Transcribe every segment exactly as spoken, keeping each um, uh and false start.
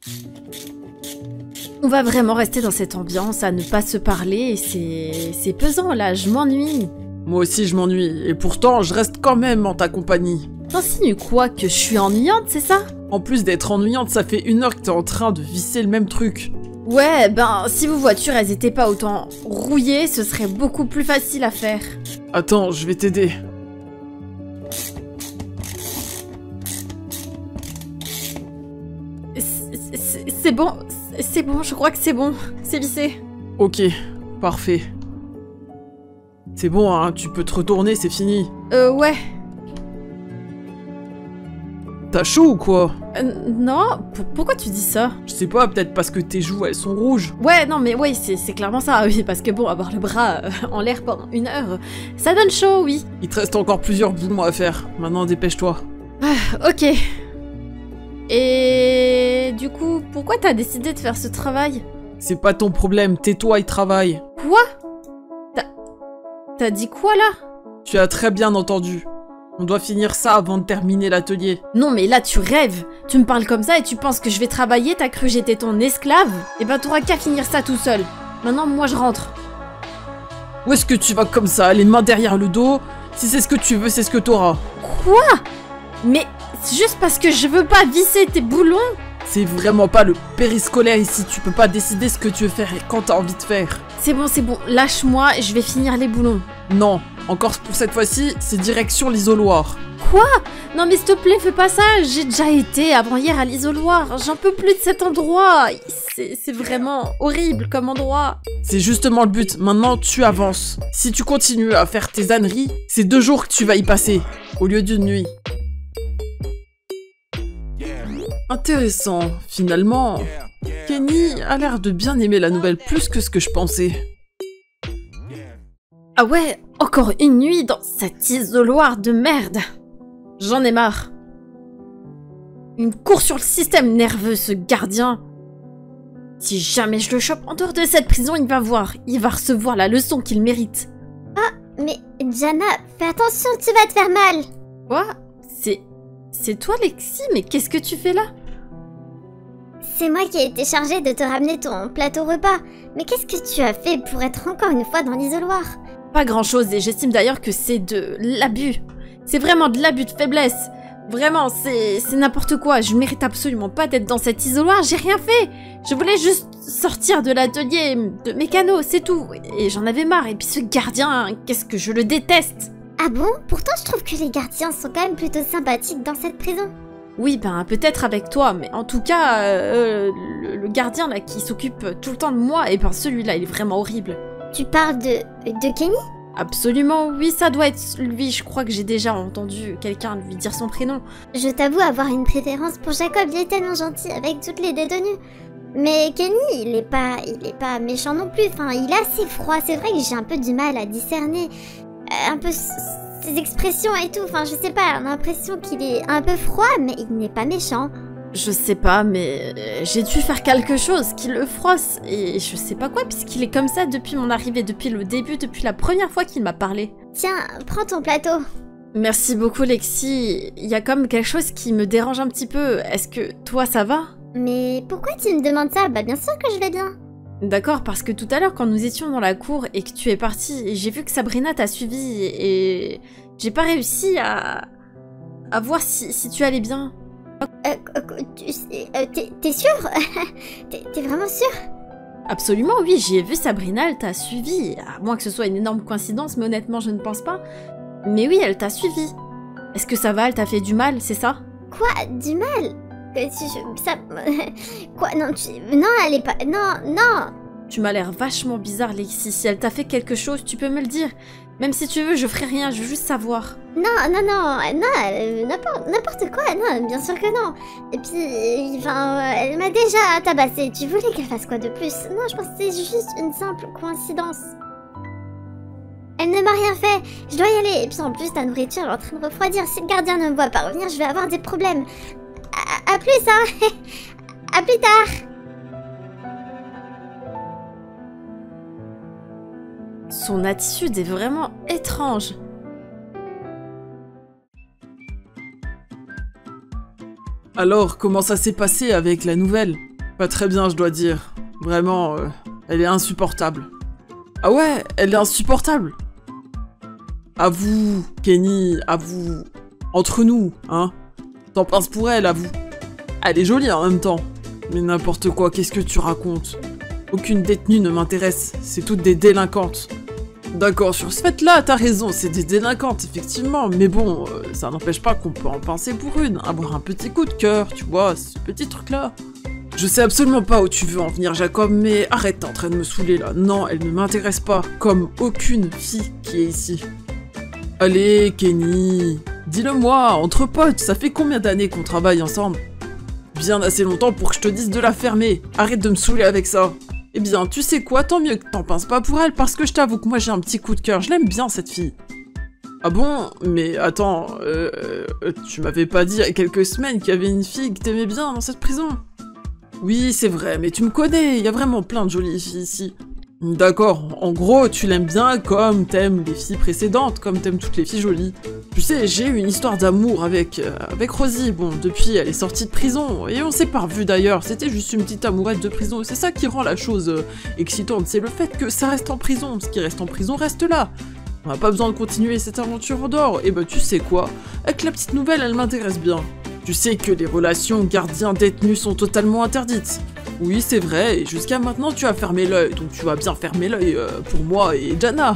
On va vraiment rester dans cette ambiance, à ne pas se parler, c'est... c'est pesant là, je m'ennuie. Moi aussi je m'ennuie, et pourtant je reste quand même en ta compagnie. T'insinues quoi, que je suis ennuyante, c'est ça? En plus d'être ennuyante, ça fait une heure que t'es en train de visser le même truc. Ouais, ben, si vos voitures, elles étaient pas autant rouillées, ce serait beaucoup plus facile à faire. Attends, je vais t'aider. C'est bon, c'est bon, je crois que c'est bon, c'est vissé. Ok, parfait. C'est bon, hein, tu peux te retourner, c'est fini. Euh, ouais. T'as chaud ou quoi? Euh, non, P pourquoi tu dis ça? Je sais pas, peut-être parce que tes joues, elles sont rouges. Ouais, non, mais oui, c'est clairement ça, oui, parce que bon, avoir le bras euh, en l'air pendant une heure, ça donne chaud, oui. Il te reste encore plusieurs boulons à faire, maintenant dépêche-toi. Ah, ok. Et du coup, pourquoi t'as décidé de faire ce travail? C'est pas ton problème, tais-toi et travaille. Quoi? T'as... T'as dit quoi, là? Tu as très bien entendu. On doit finir ça avant de terminer l'atelier. Non mais là tu rêves. Tu me parles comme ça et tu penses que je vais travailler, t'as cru que j'étais ton esclave? Eh ben t'auras qu'à finir ça tout seul. Maintenant moi je rentre. Où est-ce que tu vas comme ça, les mains derrière le dos? Si c'est ce que tu veux, c'est ce que t'auras. Quoi? Mais c'est juste parce que je veux pas visser tes boulons? C'est vraiment pas le périscolaire ici, tu peux pas décider ce que tu veux faire et quand t'as envie de faire. C'est bon, c'est bon, lâche-moi, je vais finir les boulons. Non, encore pour cette fois-ci, c'est direction l'isoloir. Quoi? Non mais s'il te plaît, fais pas ça, j'ai déjà été avant-hier à l'isoloir, j'en peux plus de cet endroit. C'est vraiment horrible comme endroit. C'est justement le but, maintenant tu avances. Si tu continues à faire tes âneries, c'est deux jours que tu vas y passer, au lieu d'une nuit. Intéressant, finalement. Kenny a l'air de bien aimer la nouvelle plus que ce que je pensais. Ah ouais, encore une nuit dans cet isoloir de merde. J'en ai marre. Une course sur le système nerveux, ce gardien. Si jamais je le chope en dehors de cette prison, il va voir. Il va recevoir la leçon qu'il mérite. Ah, mais Jana, fais attention, tu vas te faire mal. Quoi? C'est... C'est toi, Lexi? Mais qu'est-ce que tu fais là? C'est moi qui ai été chargée de te ramener ton plateau repas. Mais qu'est-ce que tu as fait pour être encore une fois dans l'isoloir? Pas grand-chose, et j'estime d'ailleurs que c'est de l'abus. C'est vraiment de l'abus de faiblesse. Vraiment, c'est n'importe quoi. Je mérite absolument pas d'être dans cet isoloir, j'ai rien fait. Je voulais juste sortir de l'atelier de mécano, c'est tout. Et j'en avais marre. Et puis ce gardien, qu'est-ce que je le déteste. Ah bon? Pourtant je trouve que les gardiens sont quand même plutôt sympathiques dans cette prison. Oui, ben peut-être avec toi, mais en tout cas, euh, le, le gardien là qui s'occupe tout le temps de moi, et ben celui-là, il est vraiment horrible. Tu parles de... de Kenny? Absolument, oui, ça doit être lui. Je crois que j'ai déjà entendu quelqu'un lui dire son prénom. Je t'avoue avoir une préférence pour Jacob, il est tellement gentil avec toutes les détenues. Mais Kenny, il est pas, il est pas méchant non plus, enfin, il est assez froid. C'est vrai que j'ai un peu du mal à discerner euh, un peu ses expressions et tout. Enfin, je sais pas, on a l'impression qu'il est un peu froid, mais il n'est pas méchant. Je sais pas, mais j'ai dû faire quelque chose qui le froisse, et je sais pas quoi, puisqu'il est comme ça depuis mon arrivée, depuis le début, depuis la première fois qu'il m'a parlé. Tiens, prends ton plateau. Merci beaucoup, Lexi. Il y a comme quelque chose qui me dérange un petit peu. Est-ce que toi, ça va? Mais pourquoi tu me demandes ça? Bah bien sûr que je vais bien. D'accord, parce que tout à l'heure, quand nous étions dans la cour et que tu es partie, j'ai vu que Sabrina t'a suivi, et j'ai pas réussi à... à voir si, si tu allais bien. Euh, euh, t'es sûr? T'es vraiment sûr? Absolument, oui, j'y ai vu Sabrina, elle t'a suivi. À moins que ce soit une énorme coïncidence, mais honnêtement, je ne pense pas. Mais oui, elle t'a suivi. Est-ce que ça va? Elle t'a fait du mal, c'est ça? Quoi? Du mal? euh, tu, ça... Quoi? Non, tu, non, elle est pas... Non, non! Tu m'as l'air vachement bizarre, Lexi. Si elle t'a fait quelque chose, tu peux me le dire. Même si tu veux, je ferai rien, je veux juste savoir. Non, non, non, non, euh, n'importe quoi, non, bien sûr que non. Et puis, enfin, euh, elle m'a déjà tabassé. Tu voulais qu'elle fasse quoi de plus? Non, je pense que c'est juste une simple coïncidence. Elle ne m'a rien fait, je dois y aller. Et puis en plus, ta nourriture est en train de refroidir. Si le gardien ne me voit pas revenir, je vais avoir des problèmes. À, à plus, hein. À plus tard. Son attitude est vraiment étrange. Alors, comment ça s'est passé avec la nouvelle? Pas très bien, je dois dire. Vraiment, euh, elle est insupportable. Ah ouais, elle est insupportable. À vous, Kenny, à vous. Entre nous, hein. T'en penses pour elle, à vous. Elle est jolie en même temps. Mais n'importe quoi, qu'est-ce que tu racontes? Aucune détenue ne m'intéresse, c'est toutes des délinquantes. D'accord, sur ce fait-là, t'as raison, c'est des délinquantes, effectivement. Mais bon, euh, ça n'empêche pas qu'on peut en penser pour une. Avoir un petit coup de cœur, tu vois, ce petit truc-là. Je sais absolument pas où tu veux en venir, Jacob, mais arrête, t'es en train de me saouler là. Non, elle ne m'intéresse pas, comme aucune fille qui est ici. Allez, Kenny, dis-le-moi, entre potes, ça fait combien d'années qu'on travaille ensemble? Bien assez longtemps pour que je te dise de la fermer. Arrête de me saouler avec ça. Eh bien, tu sais quoi, tant mieux que t'en penses pas pour elle, parce que je t'avoue que moi j'ai un petit coup de cœur, je l'aime bien cette fille. Ah bon? Mais attends, euh, euh, tu m'avais pas dit il y a quelques semaines qu'il y avait une fille que t'aimais bien dans cette prison? Oui, c'est vrai, mais tu me connais, il y a vraiment plein de jolies filles ici. D'accord, en gros, tu l'aimes bien comme t'aimes les filles précédentes, comme t'aimes toutes les filles jolies. Tu sais, j'ai eu une histoire d'amour avec, euh, avec Rosie, bon, depuis elle est sortie de prison, et on s'est pas revus d'ailleurs, c'était juste une petite amourette de prison, c'est ça qui rend la chose euh, excitante, c'est le fait que ça reste en prison, ce qui reste en prison reste là. On n'a pas besoin de continuer cette aventure en dehors, et bah tu sais quoi, avec la petite nouvelle, elle m'intéresse bien. Tu sais que les relations gardiens-détenus sont totalement interdites. Oui, c'est vrai, et jusqu'à maintenant tu as fermé l'œil, donc tu vas bien fermer l'œil euh, pour moi et Jana.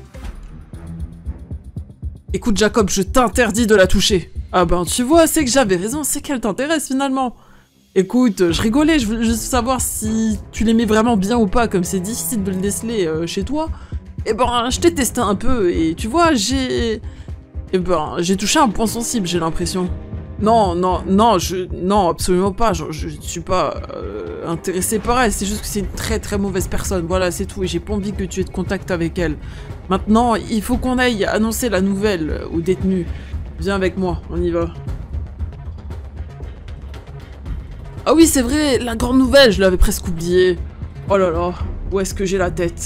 Écoute Jacob, je t'interdis de la toucher. Ah ben tu vois, c'est que j'avais raison, c'est qu'elle t'intéresse finalement. Écoute, je rigolais, je voulais juste savoir si tu l'aimais vraiment bien ou pas, comme c'est difficile de le déceler euh, chez toi. Eh ben, je t'ai testé un peu, et tu vois, j'ai... Eh ben, j'ai touché un point sensible, j'ai l'impression. Non, non, non, je, non, absolument pas, je, je suis pas euh, intéressé par elle, c'est juste que c'est une très très mauvaise personne, voilà, c'est tout, et j'ai pas envie que tu aies de contact avec elle. Maintenant, il faut qu'on aille annoncer la nouvelle aux détenus. Viens avec moi, on y va. Ah oui, c'est vrai, la grande nouvelle, je l'avais presque oubliée. Oh là là, où est-ce que j'ai la tête ?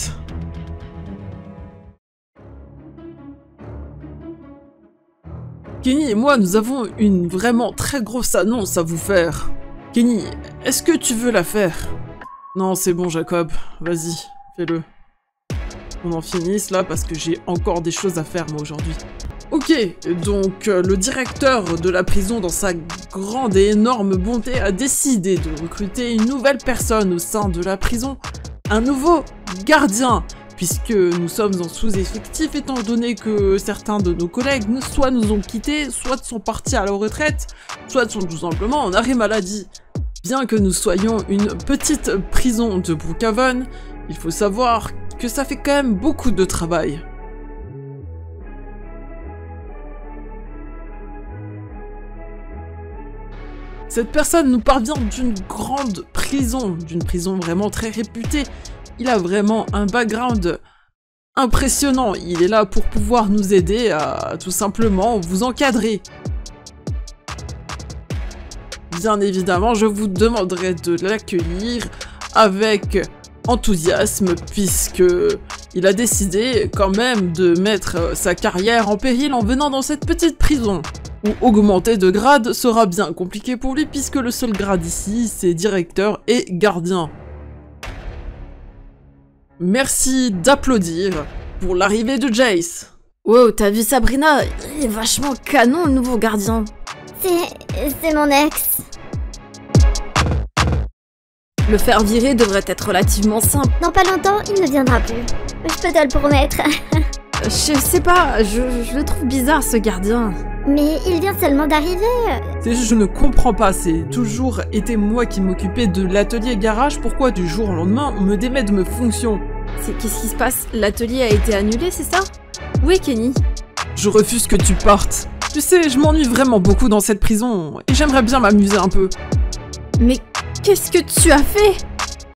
Kenny et moi, nous avons une vraiment très grosse annonce à vous faire. Kenny, est-ce que tu veux la faire? Non, c'est bon, Jacob. Vas-y, fais-le. On en finisse là, parce que j'ai encore des choses à faire, moi, aujourd'hui. Ok, donc euh, le directeur de la prison, dans sa grande et énorme bonté, a décidé de recruter une nouvelle personne au sein de la prison. Un nouveau gardien. Puisque nous sommes en sous-effectif, étant donné que certains de nos collègues soit nous ont quittés, soit sont partis à la retraite, soit sont tout simplement en arrêt maladie. Bien que nous soyons une petite prison de Brookhaven, il faut savoir que ça fait quand même beaucoup de travail. Cette personne nous parvient d'une grande prison, d'une prison vraiment très réputée. Il a vraiment un background impressionnant. Il est là pour pouvoir nous aider à tout simplement vous encadrer. Bien évidemment, je vous demanderai de l'accueillir avec enthousiasme puisque il a décidé quand même de mettre sa carrière en péril en venant dans cette petite prison. Où augmenter de grade sera bien compliqué pour lui puisque le seul grade ici, c'est directeur et gardien. Merci d'applaudir pour l'arrivée de Jace. Wow, t'as vu Sabrina? Il est vachement canon le nouveau gardien. C'est... c'est mon ex. Le faire virer devrait être relativement simple. Dans pas longtemps, il ne viendra plus. Je peux te le promettre. Je sais pas, je, je le trouve bizarre ce gardien. Mais il vient seulement d'arriver. C'est juste, je ne comprends pas, c'est toujours été moi qui m'occupais de l'atelier garage, pourquoi du jour au lendemain on me démet de mes fonctions? C'est qu'est-ce qui se passe? L'atelier a été annulé, c'est ça? Où est Kenny? Je refuse que tu partes. Tu sais, je m'ennuie vraiment beaucoup dans cette prison, et j'aimerais bien m'amuser un peu. Mais qu'est-ce que tu as fait?